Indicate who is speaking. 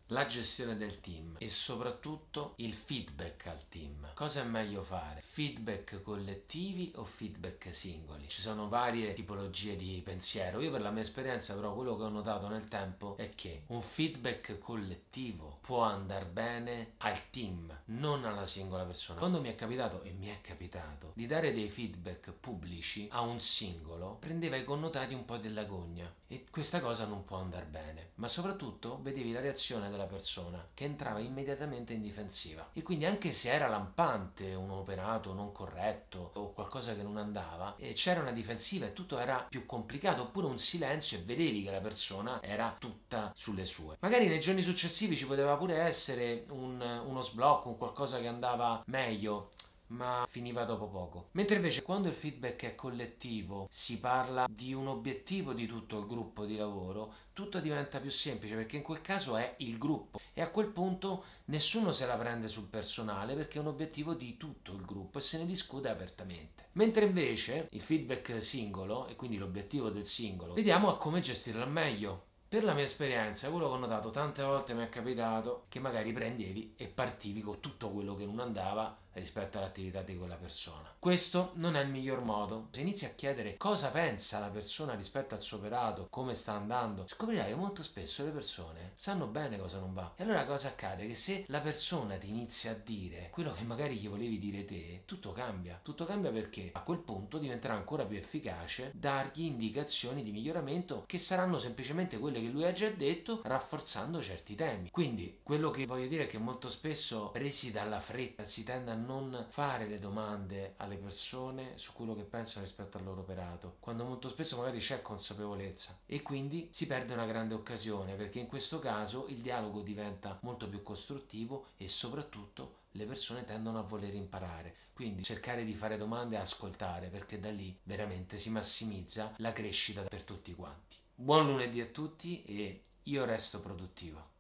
Speaker 1: la gestione del team e soprattutto il feedback al team. Cosa è meglio fare? Feedback collettivi o feedback singoli? Ci sono varie tipologie di pensiero. Io per la mia esperienza però quello che ho notato nel tempo è che un feedback collettivo può andare bene al team, non alla singola persona. Quando mi è capitato, e mi è capitato, di dare dei feedback pubblici a un singolo, prendeva i connotati un po' della gogna e questa cosa non può andare bene. Ma soprattutto vedevi la reazione della persona che entrava immediatamente in difensiva e quindi anche se era lampante un operato non corretto o qualcosa che non andava, c'era una difensiva e tutto era più complicato, oppure un silenzio e vedevi che la persona era tutta sulle sue. Magari nei giorni successivi ci poteva pure essere uno sblocco, un qualcosa che andava meglio, ma finiva dopo poco. Mentre invece quando il feedback è collettivo, si parla di un obiettivo di tutto il gruppo di lavoro, tutto diventa più semplice perché in quel caso è il gruppo e a quel punto nessuno se la prende sul personale perché è un obiettivo di tutto il gruppo e se ne discute apertamente. Mentre invece il feedback singolo, e quindi l'obiettivo del singolo, vediamo a come gestirlo al meglio. Per la mia esperienza, quello che ho notato tante volte mi è capitato che magari prendevi e partivi con tutto quello che non andava rispetto all'attività di quella persona. Questo non è il miglior modo. Se inizi a chiedere cosa pensa la persona rispetto al suo operato, come sta andando, scoprirai che molto spesso le persone sanno bene cosa non va. E allora cosa accade? Che se la persona ti inizia a dire quello che magari gli volevi dire te, tutto cambia. Tutto cambia perché a quel punto diventerà ancora più efficace dargli indicazioni di miglioramento che saranno semplicemente quelle che lui ha già detto, rafforzando certi temi. Quindi quello che voglio dire è che molto spesso, presi dalla fretta, si tende a non fare le domande alle persone su quello che pensano rispetto al loro operato, quando molto spesso magari c'è consapevolezza e quindi si perde una grande occasione, perché in questo caso il dialogo diventa molto più costruttivo e soprattutto le persone tendono a voler imparare. Quindi cercare di fare domande e ascoltare, perché da lì veramente si massimizza la crescita per tutti quanti. Buon lunedì a tutti e io resto produttivo.